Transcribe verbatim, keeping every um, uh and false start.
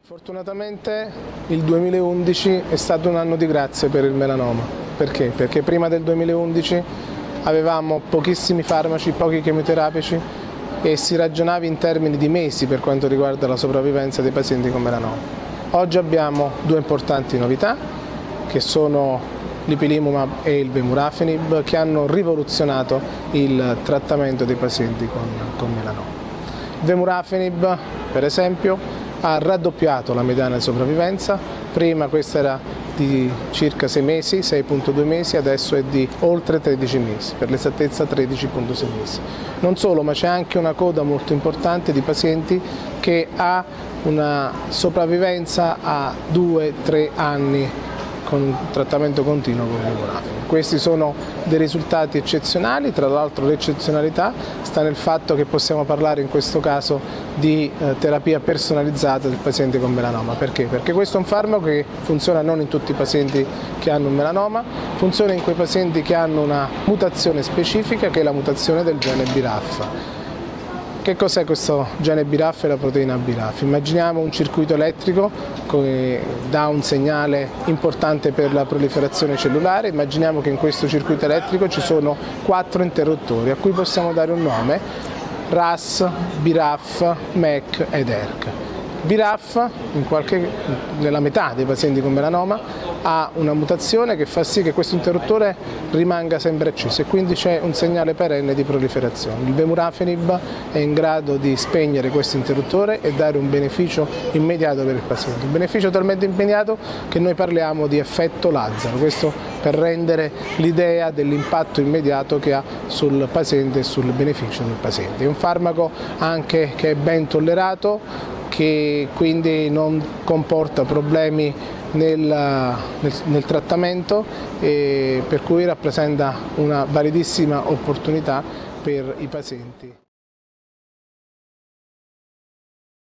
Fortunatamente il duemilaundici è stato un anno di grazia per il melanoma. Perché? Perché prima del duemilaundici avevamo pochissimi farmaci, pochi chemioterapici e si ragionava in termini di mesi per quanto riguarda la sopravvivenza dei pazienti con melanoma. Oggi abbiamo due importanti novità che sono l'ipilimumab e il vemurafenib, che hanno rivoluzionato il trattamento dei pazienti con, con melanoma. Il vemurafenib, per esempio, ha raddoppiato la mediana di sopravvivenza. Prima questa era di circa sei mesi, sei virgola due mesi, adesso è di oltre tredici mesi, per l'esattezza tredici virgola sei mesi. Non solo, ma c'è anche una coda molto importante di pazienti che ha una sopravvivenza a due tre anni con un trattamento continuo con il vemurafenib. Questi sono dei risultati eccezionali, tra l'altro l'eccezionalità sta nel fatto che possiamo parlare in questo caso di eh, terapia personalizzata del paziente con melanoma. Perché? Perché questo è un farmaco che funziona non in tutti i pazienti che hanno un melanoma, funziona in quei pazienti che hanno una mutazione specifica, che è la mutazione del gene B R A F. Che cos'è questo gene B R A F e la proteina B R A F? Immaginiamo un circuito elettrico che dà un segnale importante per la proliferazione cellulare. Immaginiamo che in questo circuito elettrico ci sono quattro interruttori a cui possiamo dare un nome: R A S, B R A F, M E C ed E R C. B R A F, in qualche, nella metà dei pazienti con melanoma, ha una mutazione che fa sì che questo interruttore rimanga sempre acceso e quindi c'è un segnale perenne di proliferazione. Il vemurafenib è in grado di spegnere questo interruttore e dare un beneficio immediato per il paziente. Un beneficio talmente immediato che noi parliamo di effetto Lazzaro, questo per rendere l'idea dell'impatto immediato che ha sul paziente e sul beneficio del paziente. È un farmaco anche che è ben tollerato, che quindi non comporta problemi nel, nel, nel trattamento e per cui rappresenta una validissima opportunità per i pazienti.